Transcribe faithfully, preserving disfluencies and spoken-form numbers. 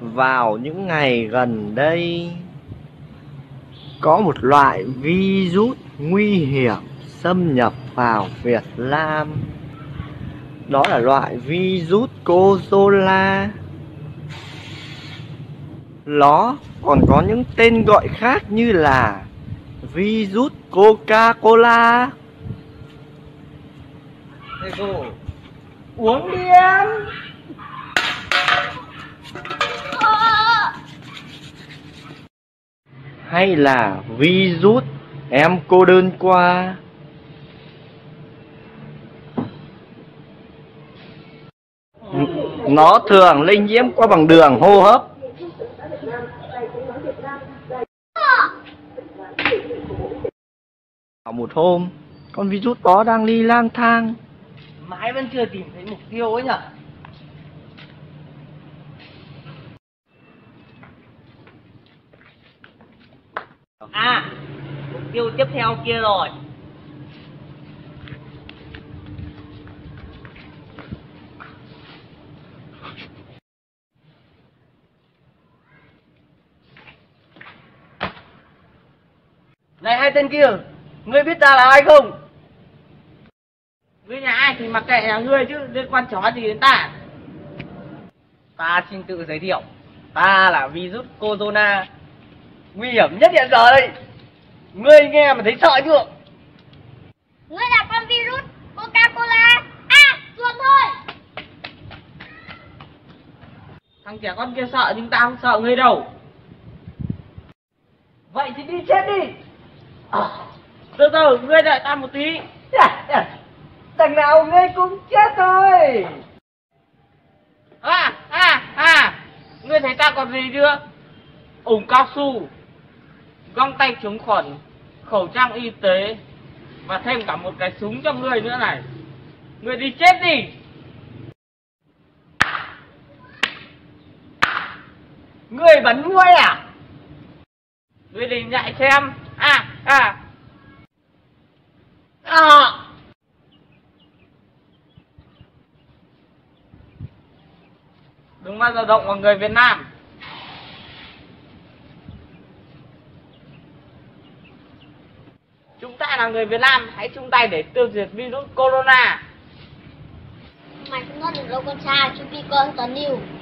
Vào những ngày gần đây, có một loại virus nguy hiểm xâm nhập vào Việt Nam. Đó là loại virus Corona. Nó còn có những tên gọi khác như là virus Coca-Cola. Thầy cô, uống đi em. Hay là virus em cô đơn qua. Nó thường lây nhiễm qua bằng đường hô hấp. Một hôm, con virus đó đang đi lang thang, Mãi vẫn chưa tìm thấy mục tiêu ấy nhở. À, mục tiêu tiếp theo kia rồi. Này hai tên kia, ngươi biết ta là ai không? Ngươi nhà ai thì mặc kệ nhà ngươi chứ liên quan chó gì đến ta. Ta xin tự giới thiệu, ta là virus Corona, nguy hiểm nhất hiện giờ đây. Ngươi nghe mà thấy sợ chưa? Ngươi là con virus Coca-Cola. À, chuột thôi. Thằng trẻ con kia sợ nhưng ta không sợ ngươi đâu. Vậy thì đi chết đi. À, từ từ, ngươi đợi ta một tí. Đằng nào ngươi cũng chết thôi. À, à, à, ngươi thấy ta còn gì chưa? Ủng cao su, găng tay chống khuẩn, khẩu trang y tế và thêm cả một cái súng cho ngươi nữa này. Ngươi đi chết đi. Ngươi bắn ngươi à? Ngươi định nhại xem. À, à, à. Đừng bao giờ động vào người Việt Nam. Chúng ta là người Việt Nam, hãy chung tay để tiêu diệt virus corona. Mày không nói được đâu con trai, chúng đi con toàn nhiều.